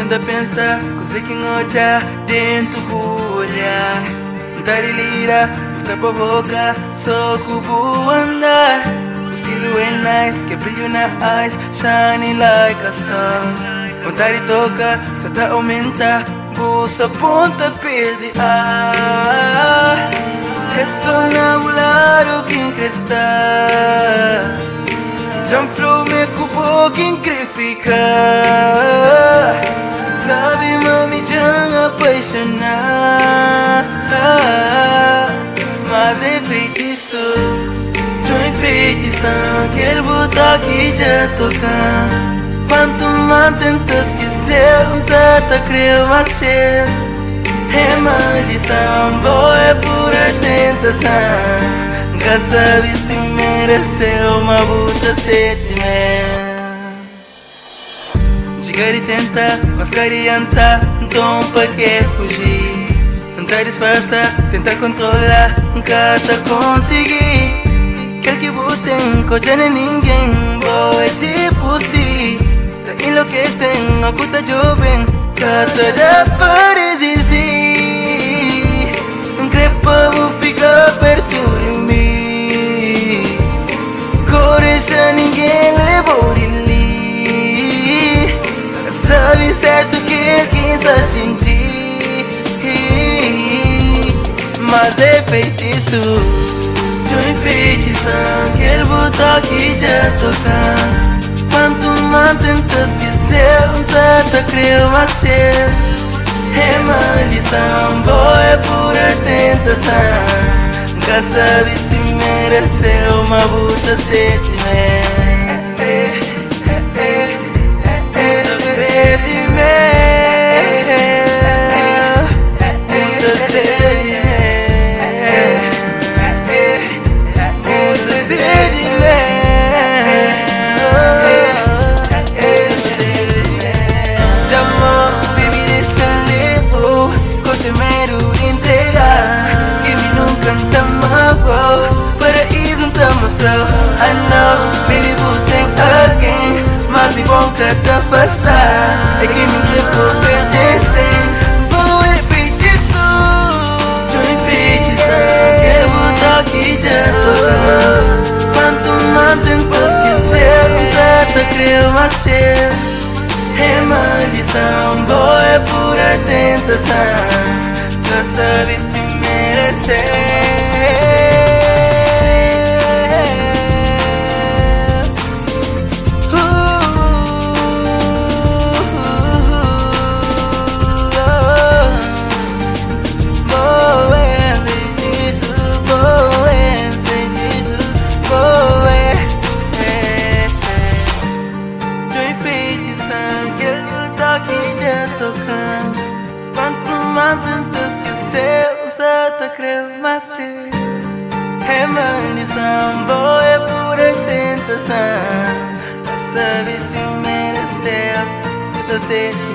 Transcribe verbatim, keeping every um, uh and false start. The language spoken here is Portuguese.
Quando pensa, coisa que noja dentro do olhar. Não lira, não provoca, só cubo andar. O estilo é nice, que brilho na eyes, shining like a star. Vontade toca, só tá aumenta, buça ponta perde ar. Ressona volar o que encrestar. Jump flow me cubo que incrífica. Sabe mami já apaixonar. Mas é feitiço, Djo Efeitiçam. Quero botar aqui já tocar. Quanto mais tento esquecer, você tá creu mais cheio. É maldição, boa é pura tentação. Nunca sabe se mereceu uma puta sentimento. Chegar e tentar, mas carianta, então pra que fugir? Tentar disfarçar, tentar controlar, nunca tá conseguir. Quer que botem, coisa nem ninguém, boa é tipo si. Tá enlouquecendo, a cuta jovem, casa dá para resistir. Não crepa, vou ficar perto de mim. Coreja ninguém levou de ali. Sabe certo que quem está sentir. Mas é feitiço, Djo Efeitiçam. Quero botar aqui já tocar. Quanto mais tenta esquecer, você tá creu mais cheio. É maldição, boa é pura tentação. Nunca sabe se mereceu uma puta sentimento. Paraíso não tá mostrou. I know, baby, tem alguém, mas é bom que te afastar. É que me levou a pertencer. Vou é feitiço, Djo Efeitiçam. Quero botar aqui já tocar. Quanto mais tempo esquecer, você tá creu mais cheio. É maldição, boa é pura tentação. Já sabe se merecer. Quanto mais tento esquecer, você tá creu mais cheio. É maldição, boa é pura tentação. Não sabe se mereceu, eu tô